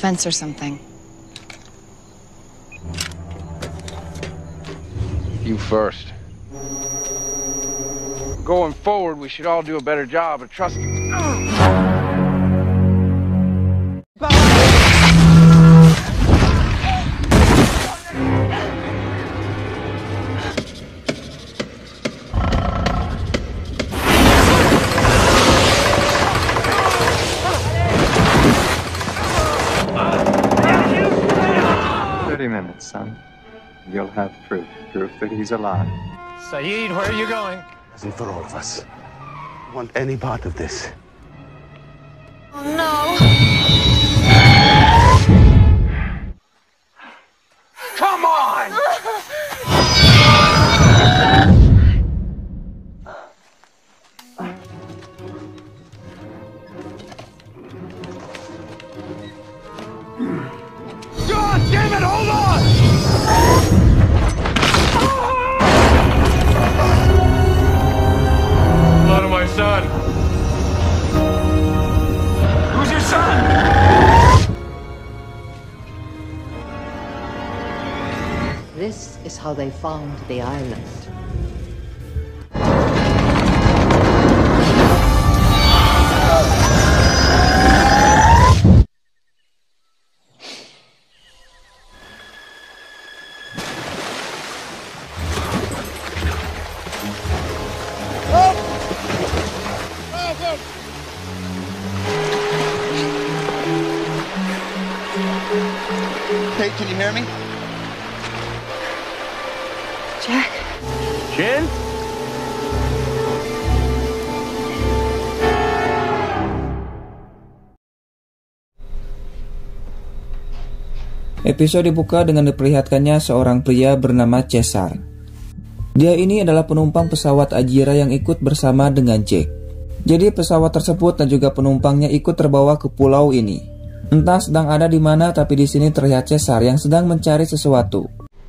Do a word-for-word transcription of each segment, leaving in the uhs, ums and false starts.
fence or something. You first. Going forward, we should all do a better job of trusting. Thirty minutes, son. You'll have proof. Proof that he's alive. Saeed, where are you going? Isn't for all of us. Want any part of this? Oh no! Come on! God damn it, hold on! Hello to my son. Who's your son? This is how they found the island. Hey, can you hear me? Jack? Jen? Episode dibuka dengan diperlihatkannya seorang pria bernama Cesar. Dia ini adalah penumpang pesawat Ajira yang ikut bersama dengan Jack. Jadi pesawat tersebut dan juga penumpangnya ikut terbawa ke pulau ini. Entah sedang ada di mana, tapi di sini terlihat Cesar yang sedang mencari sesuatu.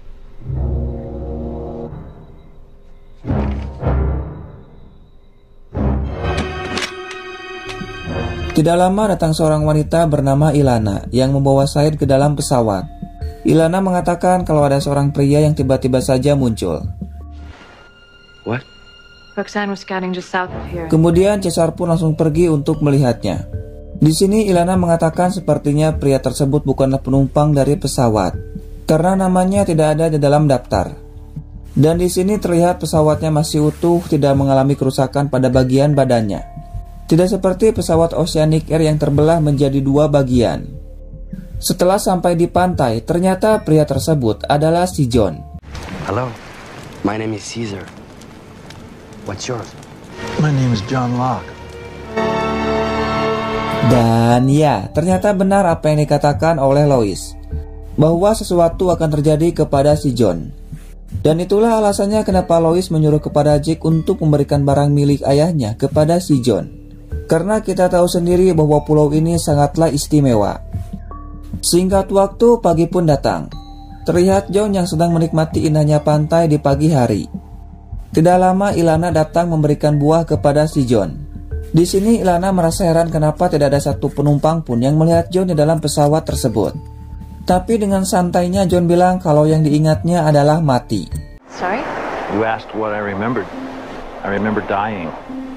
Tidak lama datang seorang wanita bernama Ilana yang membawa Said ke dalam pesawat. Ilana mengatakan kalau ada seorang pria yang tiba-tiba saja muncul. What? Roxanne was scouting just south of here. Kemudian Cesar pun langsung pergi untuk melihatnya. Di sini Ilana mengatakan sepertinya pria tersebut bukanlah penumpang dari pesawat karena namanya tidak ada di dalam daftar. Dan di sini terlihat pesawatnya masih utuh, tidak mengalami kerusakan pada bagian badannya. Tidak seperti pesawat Oceanic Air yang terbelah menjadi dua bagian. Setelah sampai di pantai, ternyata pria tersebut adalah si John. Hello, my name is Caesar. What's yours? My name is John Locke. Dan ya, ternyata benar apa yang dikatakan oleh Lois, bahwa sesuatu akan terjadi kepada si John. Dan itulah alasannya kenapa Lois menyuruh kepada Jack untuk memberikan barang milik ayahnya kepada si John. Karena kita tahu sendiri bahwa pulau ini sangatlah istimewa. Singkat waktu, pagi pun datang. Terlihat John yang sedang menikmati indahnya pantai di pagi hari. Tidak lama Ilana datang memberikan buah kepada si John. Di sini Ilana merasa heran kenapa tidak ada satu penumpang pun yang melihat John di dalam pesawat tersebut. Tapi dengan santainya John bilang kalau yang diingatnya adalah mati. Sorry? You asked what I remembered. I remember dying.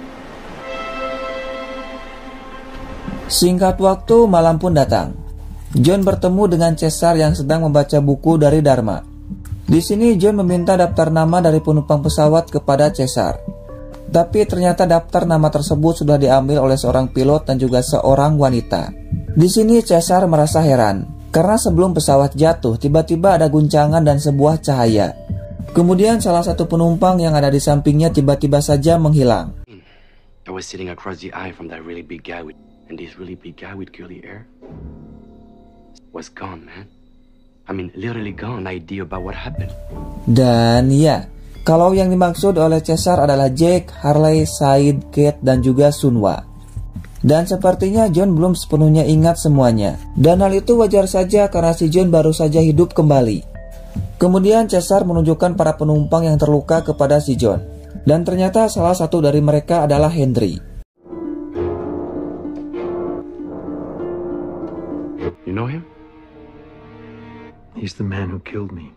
Singkat waktu, malam pun datang. John bertemu dengan Cesar yang sedang membaca buku dari Dharma. Di sini John meminta daftar nama dari penumpang pesawat kepada Cesar. Tapi ternyata daftar nama tersebut sudah diambil oleh seorang pilot dan juga seorang wanita. Di sini Cesar merasa heran karena sebelum pesawat jatuh tiba-tiba ada guncangan dan sebuah cahaya. Kemudian salah satu penumpang yang ada di sampingnya tiba-tiba saja menghilang. I was sitting across the aisle from that really big guy with, and this really big guy with curly hair was gone, man. I mean, literally gone. No idea about what happened. Dan ya, kalau yang dimaksud oleh Cesar adalah Jack, Harley, Said, Kate, dan juga Sunwa. Dan sepertinya John belum sepenuhnya ingat semuanya. Dan hal itu wajar saja karena si John baru saja hidup kembali. Kemudian Cesar menunjukkan para penumpang yang terluka kepada si John. Dan ternyata salah satu dari mereka adalah Henry. You know him? He's the man who killed me.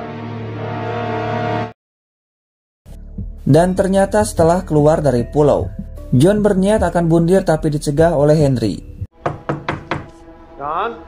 Dan ternyata setelah keluar dari pulau, John berniat akan bundir tapi dicegah oleh Henry. John?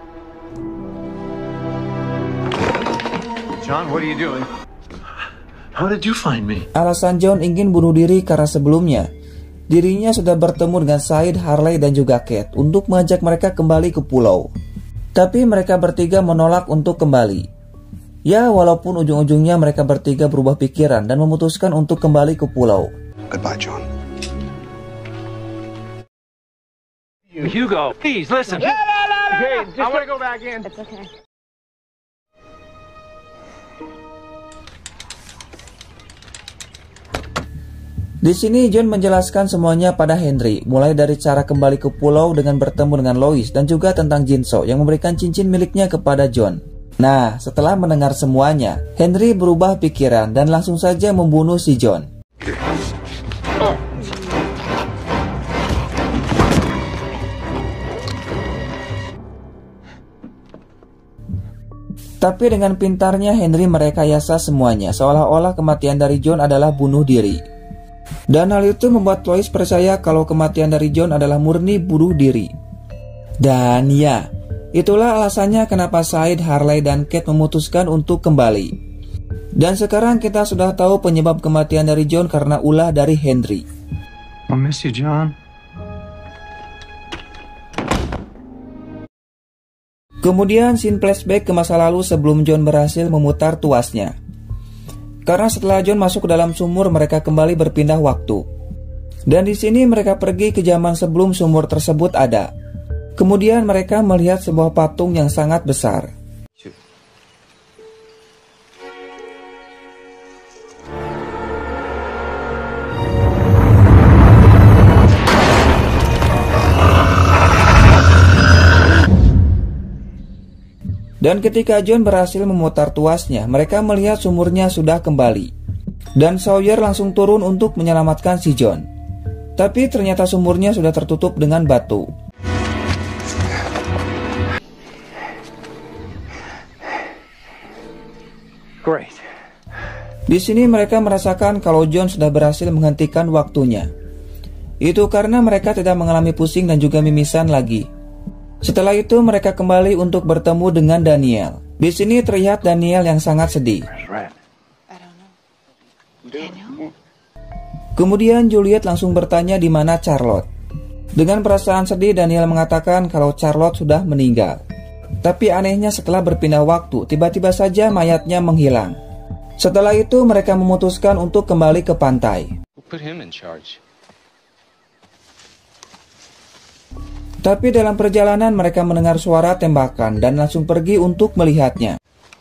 John, what are you doing? How did you find me? Alasan John ingin bunuh diri karena sebelumnya dirinya sudah bertemu dengan Said, Harley, dan juga Kate untuk mengajak mereka kembali ke pulau. Tapi mereka bertiga menolak untuk kembali. Ya, walaupun ujung-ujungnya mereka bertiga berubah pikiran dan memutuskan untuk kembali ke pulau. Goodbye, John. Hugo, please listen. Okay, I want to go back in. It's okay. Di sini John menjelaskan semuanya pada Henry, mulai dari cara kembali ke pulau dengan bertemu dengan Lois dan juga tentang Jin-Soo yang memberikan cincin miliknya kepada John. Nah, setelah mendengar semuanya, Henry berubah pikiran dan langsung saja membunuh si John. Tapi dengan pintarnya Henry merekayasa semuanya, seolah-olah kematian dari John adalah bunuh diri. Dan hal itu membuat Lois percaya kalau kematian dari John adalah murni bunuh diri. Dan ya, itulah alasannya kenapa Said, Harley, dan Kate memutuskan untuk kembali. Dan sekarang kita sudah tahu penyebab kematian dari John karena ulah dari Henry. I miss you, John. Kemudian scene flashback ke masa lalu sebelum John berhasil memutar tuasnya. Karena setelah John masuk ke dalam sumur, mereka kembali berpindah waktu. Dan di sini mereka pergi ke zaman sebelum sumur tersebut ada. Kemudian mereka melihat sebuah patung yang sangat besar. Dan ketika John berhasil memutar tuasnya, mereka melihat sumurnya sudah kembali. Dan Sawyer langsung turun untuk menyelamatkan si John. Tapi ternyata sumurnya sudah tertutup dengan batu. Great. Di sini mereka merasakan kalau John sudah berhasil menghentikan waktunya. Itu karena mereka tidak mengalami pusing dan juga mimisan lagi. Setelah itu mereka kembali untuk bertemu dengan Daniel. Di sini terlihat Daniel yang sangat sedih. Kemudian Juliet langsung bertanya di mana Charlotte. Dengan perasaan sedih Daniel mengatakan kalau Charlotte sudah meninggal. Tapi anehnya setelah berpindah waktu, tiba-tiba saja mayatnya menghilang. Setelah itu mereka memutuskan untuk kembali ke pantai. Tapi dalam perjalanan mereka mendengar suara tembakan dan langsung pergi untuk melihatnya.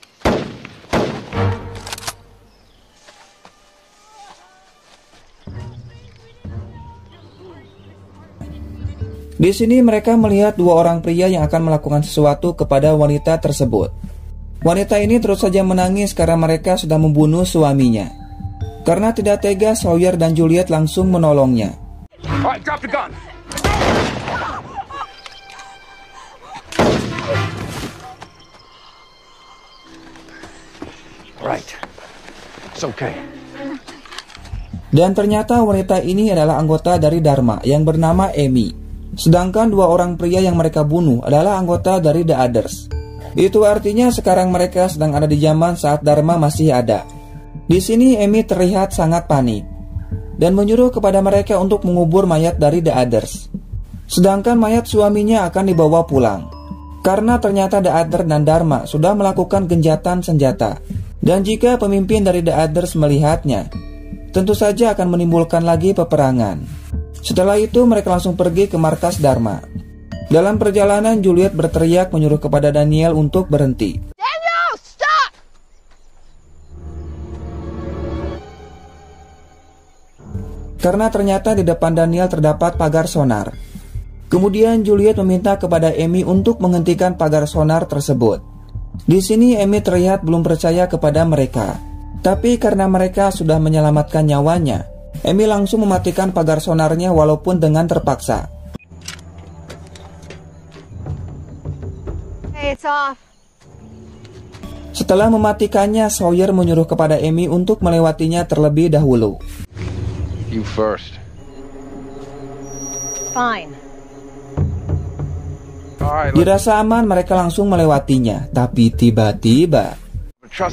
Di sini mereka melihat dua orang pria yang akan melakukan sesuatu kepada wanita tersebut. Wanita ini terus saja menangis karena mereka sudah membunuh suaminya. Karena tidak tega, Sawyer dan Juliet langsung menolongnya. Alright, drop the gun. Right. It's okay. Dan ternyata wanita ini adalah anggota dari Dharma yang bernama Amy. Sedangkan dua orang pria yang mereka bunuh adalah anggota dari The Others. Itu artinya sekarang mereka sedang ada di zaman saat Dharma masih ada. Di sini Amy terlihat sangat panik dan menyuruh kepada mereka untuk mengubur mayat dari The Others. Sedangkan mayat suaminya akan dibawa pulang. Karena ternyata The Others dan Dharma sudah melakukan genjatan senjata. Dan jika pemimpin dari The Others melihatnya, tentu saja akan menimbulkan lagi peperangan. Setelah itu mereka langsung pergi ke markas Dharma. Dalam perjalanan Juliet berteriak menyuruh kepada Daniel untuk berhenti. Daniel, stop! Karena ternyata di depan Daniel terdapat pagar sonar. Kemudian Juliet meminta kepada Amy untuk menghentikan pagar sonar tersebut. Di sini Amy terlihat belum percaya kepada mereka. Tapi karena mereka sudah menyelamatkan nyawanya, Amy langsung mematikan pagar sonarnya walaupun dengan terpaksa. Hey, Okay, it's off. Setelah mematikannya, Sawyer menyuruh kepada Amy untuk melewatinya terlebih dahulu. You first. Fine. All right, let's Dirasa aman, mereka langsung melewatinya. Tapi tiba-tiba trust.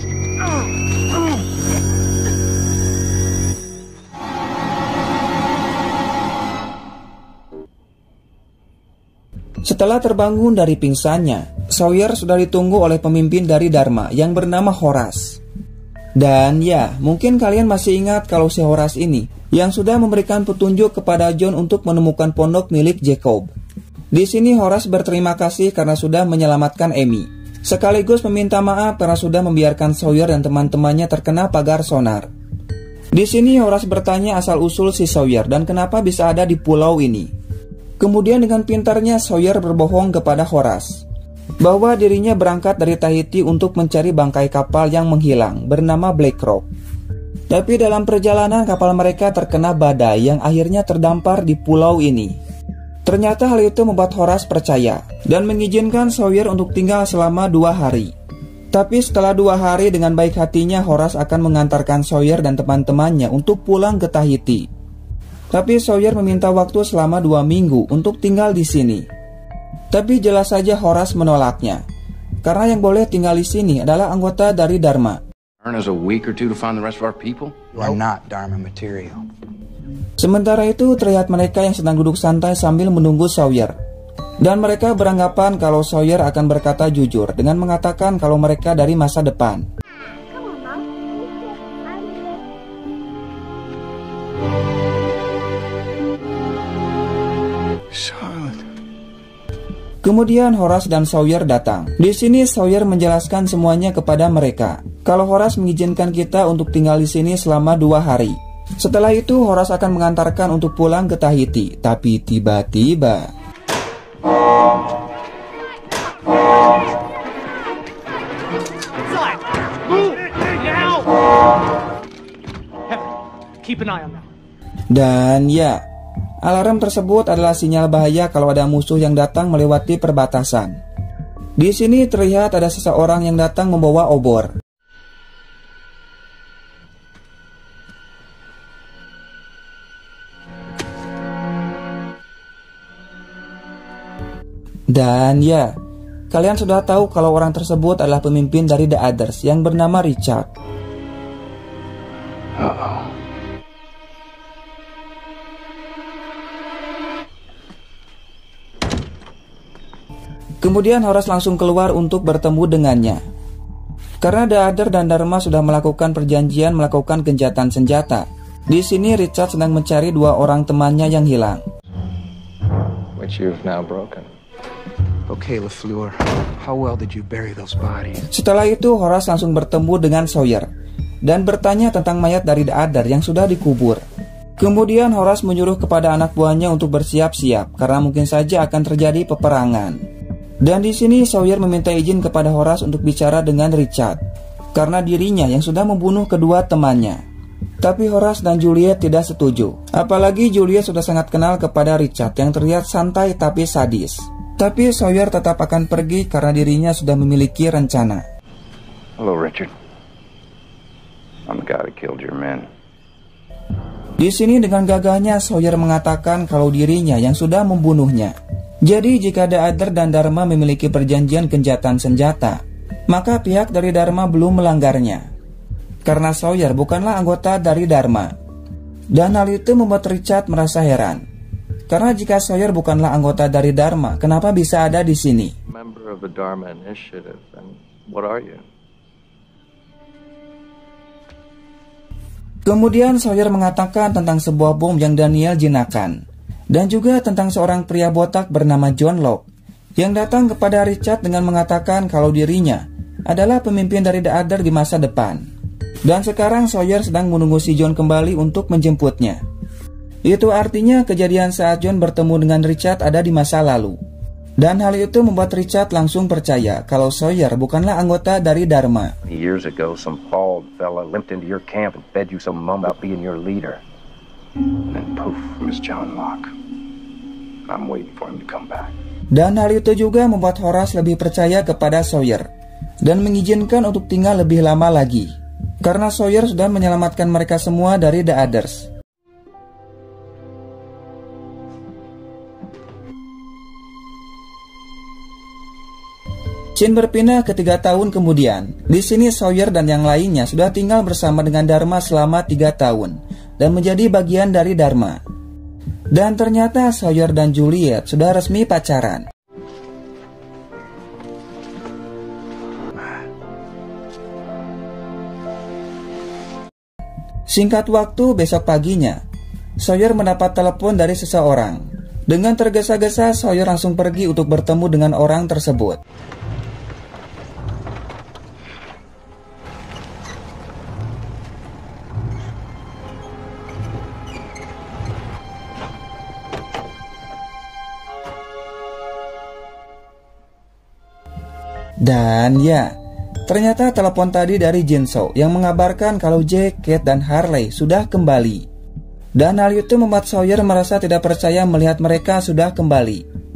setelah terbangun dari pingsannya, Sawyer sudah ditunggu oleh pemimpin dari Dharma yang bernama Horace. Dan ya, mungkin kalian masih ingat kalau si Horace ini yang sudah memberikan petunjuk kepada John untuk menemukan pondok milik Jacob. Di sini Horace berterima kasih karena sudah menyelamatkan Amy, sekaligus meminta maaf karena sudah membiarkan Sawyer dan teman-temannya terkena pagar sonar. Di sini Horace bertanya asal-usul si Sawyer dan kenapa bisa ada di pulau ini. Kemudian dengan pintarnya Sawyer berbohong kepada Horace bahwa dirinya berangkat dari Tahiti untuk mencari bangkai kapal yang menghilang bernama Black Rock. Tapi dalam perjalanan kapal mereka terkena badai yang akhirnya terdampar di pulau ini. Ternyata hal itu membuat Horace percaya dan mengizinkan Sawyer untuk tinggal selama dua hari. Tapi setelah dua hari dengan baik hatinya Horace akan mengantarkan Sawyer dan teman-temannya untuk pulang ke Tahiti. Tapi Sawyer meminta waktu selama dua minggu untuk tinggal di sini. Tapi jelas saja Horace menolaknya, karena yang boleh tinggal di sini adalah anggota dari Dharma. Earn us a week or two to find the rest of our people. You are not Dharma material. Sementara itu terlihat mereka yang sedang duduk santai sambil menunggu Sawyer. Dan mereka beranggapan kalau Sawyer akan berkata jujur dengan mengatakan kalau mereka dari masa depan. Kemudian Horace dan Sawyer datang. Di sini Sawyer menjelaskan semuanya kepada mereka. Kalau Horace mengizinkan kita untuk tinggal di sini selama dua hari. Setelah itu Horace akan mengantarkan untuk pulang ke Tahiti. Tapi tiba-tiba dan ya, alarm tersebut adalah sinyal bahaya kalau ada musuh yang datang melewati perbatasan. Di sini terlihat ada seseorang yang datang membawa obor. Dan ya, kalian sudah tahu kalau orang tersebut adalah pemimpin dari The Others yang bernama Richard. Uh-oh. Kemudian Horace langsung keluar untuk bertemu dengannya. Karena The Other dan Dharma sudah melakukan perjanjian melakukan gencatan senjata. Di sini Richard sedang mencari dua orang temannya yang hilang. Which you've now broken. Okay, LaFleur, how well did you bury those bodies? Setelah itu Horace langsung bertemu dengan Sawyer dan bertanya tentang mayat dari The Other yang sudah dikubur. Kemudian Horace menyuruh kepada anak buahnya untuk bersiap-siap karena mungkin saja akan terjadi peperangan. Dan di sini Sawyer meminta izin kepada Horace untuk bicara dengan Richard karena dirinya yang sudah membunuh kedua temannya. Tapi Horace dan Juliet tidak setuju. Apalagi Juliet sudah sangat kenal kepada Richard yang terlihat santai tapi sadis. Tapi Sawyer tetap akan pergi karena dirinya sudah memiliki rencana. Hello, Richard. I'm the guy that killed your men. Di sini dengan gagahnya Sawyer mengatakan kalau dirinya yang sudah membunuhnya. Jadi jika The Other dan Dharma memiliki perjanjian gencatan senjata, maka pihak dari Dharma belum melanggarnya. Karena Sawyer bukanlah anggota dari Dharma. Dan hal itu membuat Richard merasa heran. Karena jika Sawyer bukanlah anggota dari Dharma, kenapa bisa ada di sini? Member of the Dharma Initiative, and what are you? Kemudian Sawyer mengatakan tentang sebuah bom yang Daniel jinakkan. Dan juga tentang seorang pria botak bernama John Locke yang datang kepada Richard dengan mengatakan kalau dirinya adalah pemimpin dari The Other di masa depan. Dan sekarang Sawyer sedang menunggu si John kembali untuk menjemputnya. Itu artinya kejadian saat John bertemu dengan Richard ada di masa lalu. Dan hal itu membuat Richard langsung percaya kalau Sawyer bukanlah anggota dari Dharma. Years ago, some bald fella limped into your camp and fed you some mum about being your leader. And then poof, Miss John Locke. I'm waiting for him to come back. Dan hal itu juga membuat Horace lebih percaya kepada Sawyer dan mengizinkan untuk tinggal lebih lama lagi, karena Sawyer sudah menyelamatkan mereka semua dari The Others. Scene berpindah ke tiga tahun kemudian. Di sini Sawyer dan yang lainnya sudah tinggal bersama dengan Dharma selama tiga tahun dan menjadi bagian dari Dharma. Dan ternyata Sawyer dan Juliet sudah resmi pacaran. Singkat waktu, besok paginya Sawyer mendapat telepon dari seseorang. Dengan tergesa-gesa, Sawyer langsung pergi untuk bertemu dengan orang tersebut. Dan ya, ternyata telepon tadi dari Jin-Soo yang mengabarkan kalau Jack, Kate, dan Harley sudah kembali. Dan hal itu membuat Sawyer merasa tidak percaya melihat mereka sudah kembali.